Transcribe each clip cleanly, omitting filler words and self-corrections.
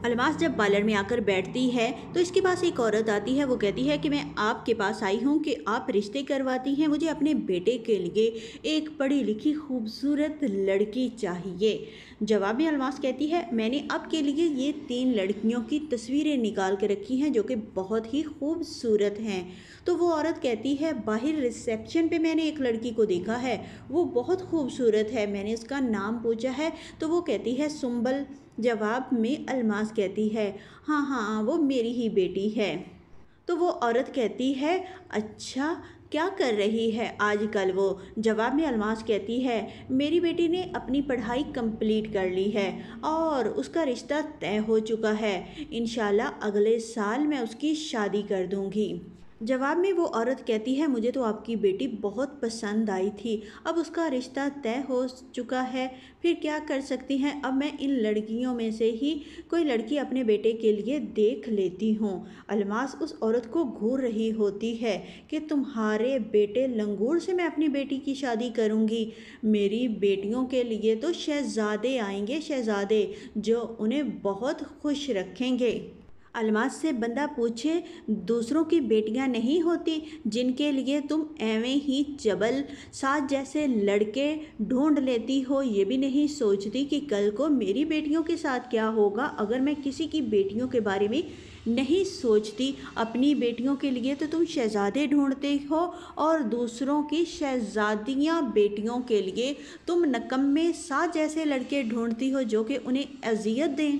अलमास जब पार्लर में आकर बैठती है तो इसके पास एक औरत आती है। वो कहती है कि मैं आपके पास आई हूँ कि आप रिश्ते करवाती हैं, मुझे अपने बेटे के लिए एक पढ़ी लिखी खूबसूरत लड़की चाहिए। जवाब में अलमास कहती है, मैंने आपके लिए ये 3 लड़कियों की तस्वीरें निकाल के रखी हैं जो कि बहुत ही खूबसूरत हैं। तो वो औरत कहती है, बाहर रिसेप्शन पे मैंने एक लड़की को देखा है, वो बहुत खूबसूरत है, मैंने उसका नाम पूछा है तो वो कहती है सुंबल। जवाब में अलमास कहती है, हाँ हाँ वो मेरी ही बेटी है। तो वो औरत कहती है, अच्छा क्या कर रही है आजकल वो। जवाब में अलमास कहती है, मेरी बेटी ने अपनी पढ़ाई कंप्लीट कर ली है और उसका रिश्ता तय हो चुका है। इंशाल्लाह अगले साल मैं उसकी शादी कर दूंगी। जवाब में वो औरत कहती है, मुझे तो आपकी बेटी बहुत पसंद आई थी, अब उसका रिश्ता तय हो चुका है, फिर क्या कर सकती हैं, अब मैं इन लड़कियों में से ही कोई लड़की अपने बेटे के लिए देख लेती हूँ। अलमास उस औरत को घूर रही होती है कि तुम्हारे बेटे लंगूर से मैं अपनी बेटी की शादी करूँगी। मेरी बेटियों के लिए तो शहजादे आएंगे, शहजादे जो उन्हें बहुत खुश रखेंगे। अलमास से बंदा पूछे, दूसरों की बेटियां नहीं होती जिनके लिए तुम एवें ही चबल साज जैसे लड़के ढूंढ लेती हो, ये भी नहीं सोचती कि कल को मेरी बेटियों के साथ क्या होगा अगर मैं किसी की बेटियों के बारे में नहीं सोचती। अपनी बेटियों के लिए तो तुम शहजादे ढूंढते हो और दूसरों की शहजादियां बेटियों के लिए तुम नकम्मे साज जैसे लड़के ढूंढती हो जो कि उन्हें अजियत दें।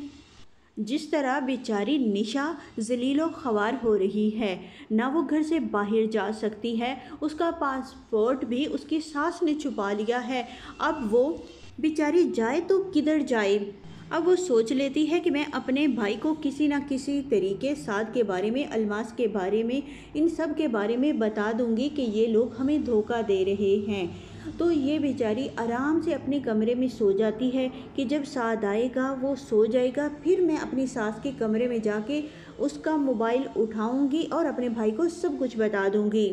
जिस तरह बेचारी निशा जलीलो ख्वार हो रही है, ना वो घर से बाहर जा सकती है, उसका पासपोर्ट भी उसकी सास ने छुपा लिया है। अब वो बेचारी जाए तो किधर जाए। अब वो सोच लेती है कि मैं अपने भाई को किसी ना किसी तरीके साद के बारे में, अलमास के बारे में, इन सब के बारे में बता दूंगी कि ये लोग हमें धोखा दे रहे हैं। तो ये बेचारी आराम से अपने कमरे में सो जाती है कि जब साद आएगा वो सो जाएगा, फिर मैं अपनी सास के कमरे में जाके उसका मोबाइल उठाऊंगी और अपने भाई को सब कुछ बता दूंगी।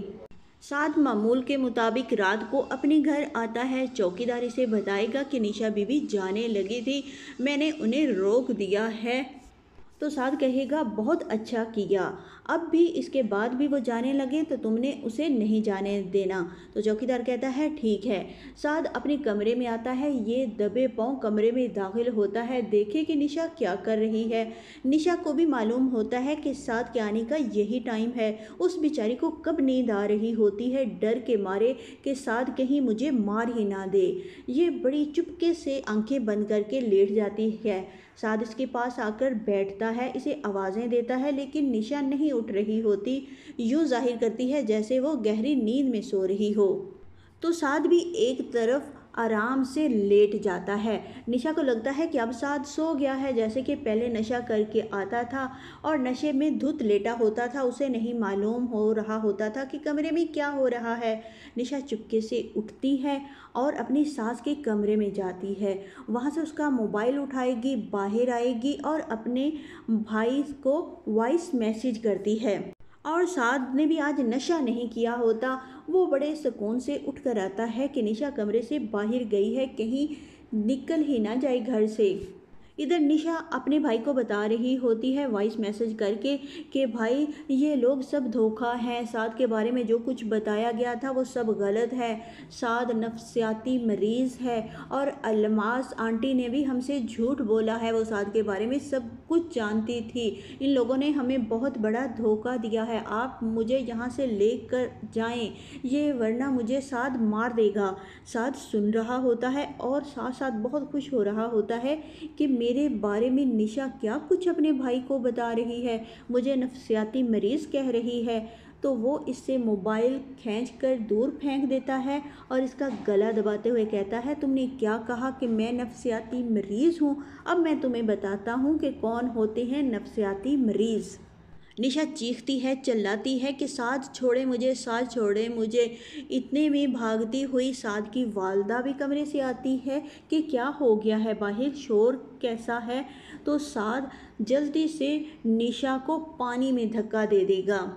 साद मामूल के मुताबिक रात को अपने घर आता है, चौकीदारी से बताएगा कि निशा बीबी जाने लगी थी, मैंने उन्हें रोक दिया है। तो साद कहेगा, बहुत अच्छा किया, अब भी इसके बाद भी वो जाने लगे तो तुमने उसे नहीं जाने देना। तो चौकीदार कहता है ठीक है। साद अपने कमरे में आता है, ये दबे पांव कमरे में दाखिल होता है, देखे कि निशा क्या कर रही है। निशा को भी मालूम होता है कि साद के आने का यही टाइम है। उस बेचारी को कब नींद आ रही होती है, डर के मारे कि साद कहीं मुझे मार ही ना दे। ये बड़ी चुपके से आंखें बंद करके लेट जाती है। साद इसके पास आकर बैठता है, इसे आवाज़ें देता है, लेकिन निशा नहीं उठ रही होती, यूं जाहिर करती है जैसे वो गहरी नींद में सो रही हो। तो साद भी एक तरफ आराम से लेट जाता है। निशा को लगता है कि अब साद सो गया है, जैसे कि पहले नशा करके आता था और नशे में धुत लेटा होता था, उसे नहीं मालूम हो रहा होता था कि कमरे में क्या हो रहा है। निशा चुपके से उठती है और अपनी सास के कमरे में जाती है, वहाँ से उसका मोबाइल उठाएगी, बाहर आएगी और अपने भाई को वॉइस मैसेज करती है। और साद ने भी आज नशा नहीं किया होता, वो बड़े सुकून से उठ कर आता है कि निशा कमरे से बाहर गई है, कहीं निकल ही ना जाए घर से। इधर निशा अपने भाई को बता रही होती है वॉइस मैसेज करके कि भाई ये लोग सब धोखा है, साद के बारे में जो कुछ बताया गया था वो सब गलत है, साद नफ्सियाती मरीज़ है और अलमास आंटी ने भी हमसे झूठ बोला है, वो साद के बारे में सब कुछ जानती थी, इन लोगों ने हमें बहुत बड़ा धोखा दिया है, आप मुझे यहाँ से लेकर जाएं, ये वरना मुझे साद मार देगा। साद सुन रहा होता है और साथ साथ बहुत खुश हो रहा होता है कि मेरे बारे में निशा क्या कुछ अपने भाई को बता रही है, मुझे नफ्सियाती मरीज़ कह रही है। तो वो इससे मोबाइल खींचकर दूर फेंक देता है और इसका गला दबाते हुए कहता है, तुमने क्या कहा कि मैं नफ्सियाती मरीज़ हूँ, अब मैं तुम्हें बताता हूँ कि कौन होते हैं नफ्सियाती मरीज़। निशा चीखती है, चिल्लाती है कि साद छोड़े मुझे, साद छोड़े मुझे। इतने में भागती हुई साद की वालदा भी कमरे से आती है कि क्या हो गया है, बाहर शोर कैसा है। तो साद जल्दी से निशा को पानी में धक्का दे देगा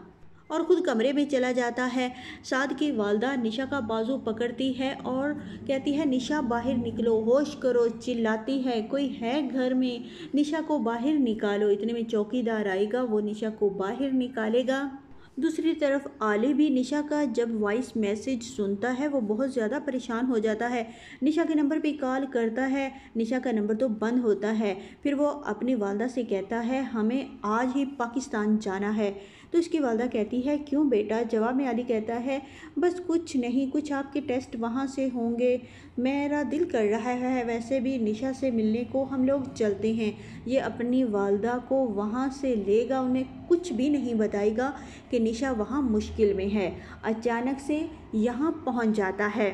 और ख़ुद कमरे में चला जाता है। साद की वालदा निशा का बाजू पकड़ती है और कहती है, निशा बाहर निकलो, होश करो, चिल्लाती है, कोई है घर में, निशा को बाहर निकालो। इतने में चौकीदार आएगा, वो निशा को बाहर निकालेगा। दूसरी तरफ आले भी निशा का जब वॉइस मैसेज सुनता है वो बहुत ज़्यादा परेशान हो जाता है। निशा के नंबर पे कॉल करता है, निशा का नंबर तो बंद होता है। फिर वो अपनी वालदा से कहता है, हमें आज ही पाकिस्तान जाना है। तो इसकी वालदा कहती है, क्यों बेटा? जवाब में आली कहता है, बस कुछ नहीं, कुछ आपके टेस्ट वहाँ से होंगे, मेरा दिल कर रहा है वैसे भी निशा से मिलने को, हम लोग चलते हैं। ये अपनी वालदा को वहाँ से लेगा, उन्हें कुछ भी नहीं बताएगा कि निशा वहाँ मुश्किल में है। अचानक से यहाँ पहुँच जाता है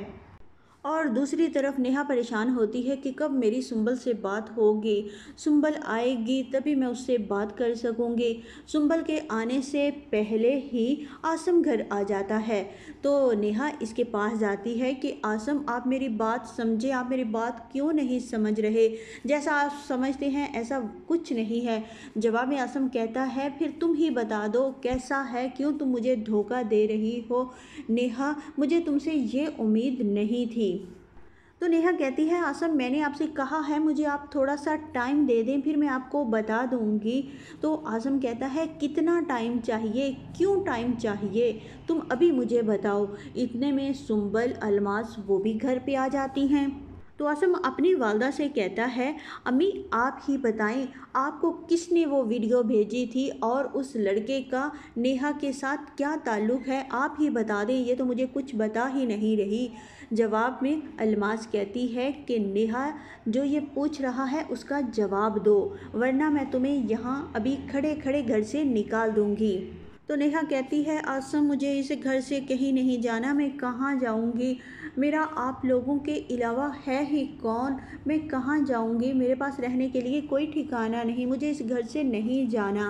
और दूसरी तरफ नेहा परेशान होती है कि कब मेरी सुंबल से बात होगी, सुंबल आएगी तभी मैं उससे बात कर सकूंगी। सुंबल के आने से पहले ही आसम घर आ जाता है तो नेहा इसके पास जाती है कि आसम, आप मेरी बात समझे, आप मेरी बात क्यों नहीं समझ रहे, जैसा आप समझते हैं ऐसा कुछ नहीं है। जवाब में आसम कहता है, फिर तुम ही बता दो कैसा है, क्यों तुम मुझे धोखा दे रही हो नेहा, मुझे तुमसे ये उम्मीद नहीं थी। तो नेहा कहती है, आसम मैंने आपसे कहा है मुझे आप थोड़ा सा टाइम दे दें, फिर मैं आपको बता दूंगी। तो आसम कहता है, कितना टाइम चाहिए, क्यों टाइम चाहिए, तुम अभी मुझे बताओ। इतने में सुंबल, अलमास वो भी घर पे आ जाती हैं। तो आसम अपनी वालदा से कहता है, अम्मी आप ही बताएं, आपको किसने वो वीडियो भेजी थी और उस लड़के का नेहा के साथ क्या ताल्लुक़ है, आप ही बता दें, ये तो मुझे कुछ बता ही नहीं रही। जवाब में अलमास कहती है कि नेहा जो ये पूछ रहा है उसका जवाब दो, वरना मैं तुम्हें यहाँ अभी खड़े खड़े घर से निकाल दूँगी। तो नेहा कहती है, आसम मुझे इस घर से कहीं नहीं जाना, मैं कहाँ जाऊँगी, मेरा आप लोगों के अलावा है ही कौन, मैं कहाँ जाऊँगी, मेरे पास रहने के लिए कोई ठिकाना नहीं, मुझे इस घर से नहीं जाना।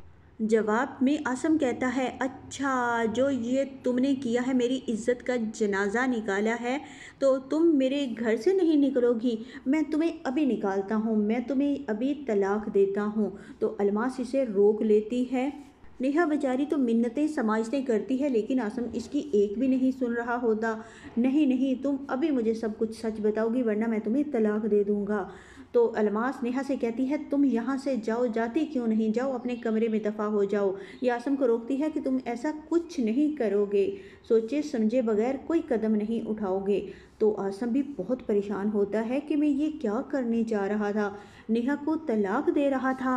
जवाब में आसम कहता है, अच्छा जो ये तुमने किया है, मेरी इज्जत का जनाजा निकाला है, तो तुम मेरे घर से नहीं निकलोगी, मैं तुम्हें अभी निकालता हूँ, मैं तुम्हें अभी तलाक देता हूँ। तो अलमास इसे रोक लेती है। नेहा बेचारी तो मिन्नतें समाजतें करती है लेकिन आसम इसकी एक भी नहीं सुन रहा होता। नहीं नहीं, तुम अभी मुझे सब कुछ सच बताओगी वरना मैं तुम्हें तलाक दे दूंगा। तो अलमास नेहा से कहती है, तुम यहाँ से जाओ, जाती क्यों नहीं, जाओ अपने कमरे में दफ़ा हो जाओ। ये आसम को रोकती है कि तुम ऐसा कुछ नहीं करोगे, सोचे समझे बगैर कोई कदम नहीं उठाओगे। तो आसम भी बहुत परेशान होता है कि मैं ये क्या करने जा रहा था, नेहा को तलाक दे रहा था।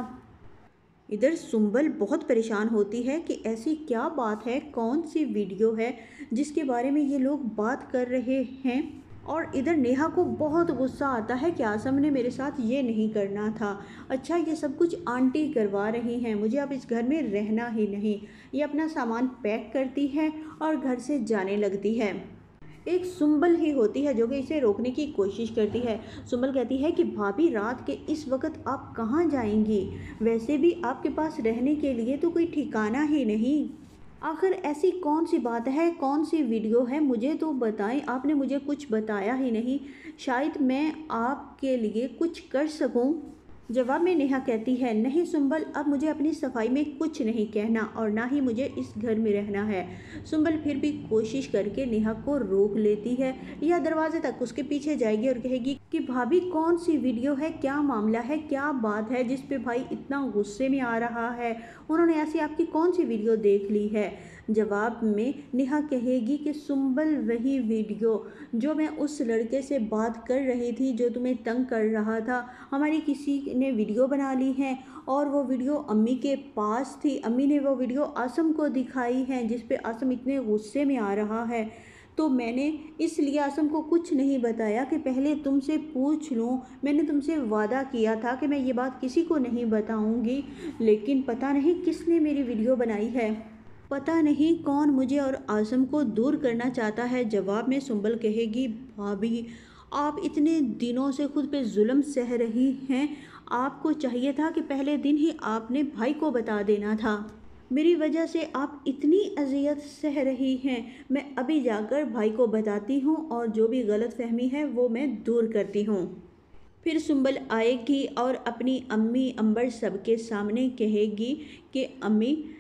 इधर सुंबल बहुत परेशान होती है कि ऐसी क्या बात है, कौन सी वीडियो है जिसके बारे में ये लोग बात कर रहे हैं। और इधर नेहा को बहुत गुस्सा आता है कि आसम ने मेरे साथ ये नहीं करना था, अच्छा ये सब कुछ आंटी करवा रही हैं, मुझे अब इस घर में रहना ही नहीं। ये अपना सामान पैक करती है और घर से जाने लगती है। एक सुंबल ही होती है जो कि इसे रोकने की कोशिश करती है। सुंबल कहती है कि भाभी रात के इस वक्त आप कहाँ जाएंगी, वैसे भी आपके पास रहने के लिए तो कोई ठिकाना ही नहीं, आखिर ऐसी कौन सी बात है, कौन सी वीडियो है, मुझे तो बताएं, आपने मुझे कुछ बताया ही नहीं, शायद मैं आपके लिए कुछ कर सकूं। जवाब में नेहा कहती है, नहीं सुंबल, अब मुझे अपनी सफाई में कुछ नहीं कहना और ना ही मुझे इस घर में रहना है। सुंबल फिर भी कोशिश करके नेहा को रोक लेती है या दरवाजे तक उसके पीछे जाएगी और कहेगी कि भाभी कौन सी वीडियो है, क्या मामला है, क्या बात है जिस पे भाई इतना गुस्से में आ रहा है, उन्होंने ऐसी आपकी कौन सी वीडियो देख ली है। जवाब में नेहा कहेगी कि सुंबल वही वीडियो जो मैं उस लड़के से बात कर रही थी जो तुम्हें तंग कर रहा था, हमारी किसी ने वीडियो बना ली है और वो वीडियो अम्मी के पास थी, अम्मी ने वो वीडियो आसम को दिखाई है जिस पे आसम इतने गुस्से में आ रहा है। तो मैंने इसलिए आसम को कुछ नहीं बताया कि पहले तुमसे पूछ लूँ, मैंने तुमसे वादा किया था कि मैं ये बात किसी को नहीं बताऊँगी, लेकिन पता नहीं किसने मेरी वीडियो बनाई है, पता नहीं कौन मुझे और आसम को दूर करना चाहता है। जवाब में सुंबल कहेगी, भाभी आप इतने दिनों से खुद पे जुल्म सह रही हैं, आपको चाहिए था कि पहले दिन ही आपने भाई को बता देना था, मेरी वजह से आप इतनी अजियत सह रही हैं, मैं अभी जाकर भाई को बताती हूँ और जो भी गलत फहमी है वो मैं दूर करती हूँ। फिर सुंबल आएगी और अपनी अम्मी अंबर सबके सामने कहेगी कि अम्मी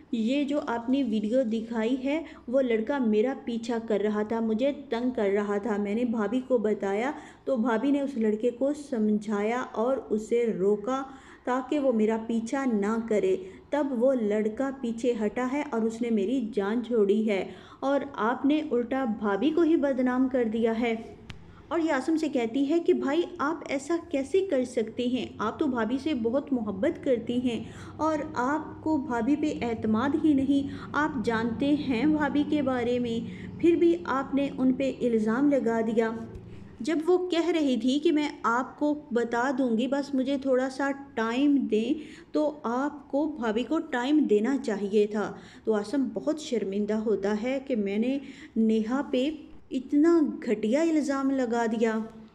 ये जो आपने वीडियो दिखाई है, वो लड़का मेरा पीछा कर रहा था, मुझे तंग कर रहा था। मैंने भाभी को बताया, तो भाभी ने उस लड़के को समझाया और उसे रोका ताकि वो मेरा पीछा ना करे। तब वो लड़का पीछे हटा है और उसने मेरी जान छोड़ी है, और आपने उल्टा भाभी को ही बदनाम कर दिया है। और ये आसम से कहती है कि भाई आप ऐसा कैसे कर सकते हैं, आप तो भाभी से बहुत मोहब्बत करती हैं और आपको भाभी पे एतमाद ही नहीं, आप जानते हैं भाभी के बारे में, फिर भी आपने उन पे इल्ज़ाम लगा दिया। जब वो कह रही थी कि मैं आपको बता दूंगी, बस मुझे थोड़ा सा टाइम दें, तो आपको भाभी को टाइम देना चाहिए था। तो आसम बहुत शर्मिंदा होता है कि मैंने नेहा पे इतना घटिया इल्ज़ाम लगा दिया।